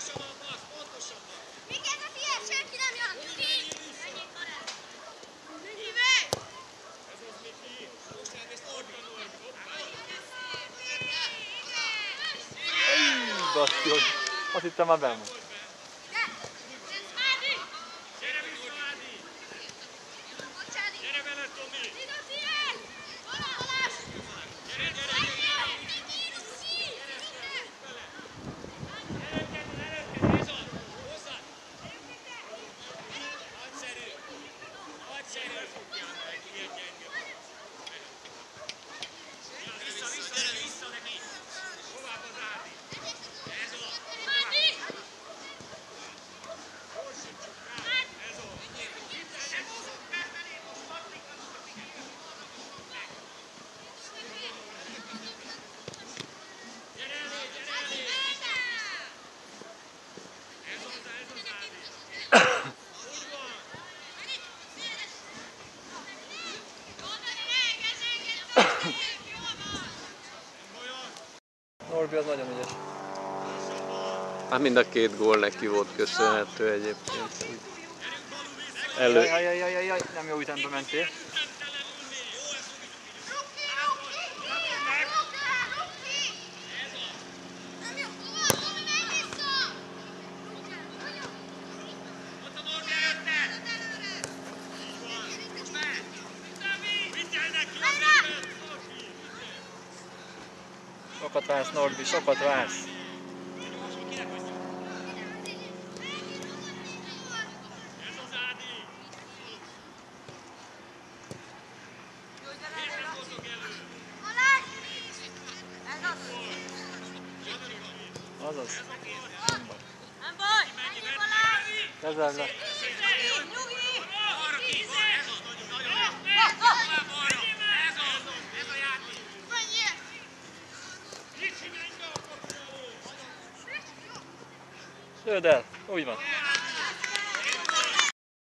Baszki, azt hittem már benn van. Norbi az nagyon ügyes. Hát mind a két gól neki volt köszönhető egyébként. Jaj, nem jó ütembe mentél. Sokat vársz, Norbi, sokat vársz. Azaz. Nem baj! Kezeld le. Lőd el, úgy van.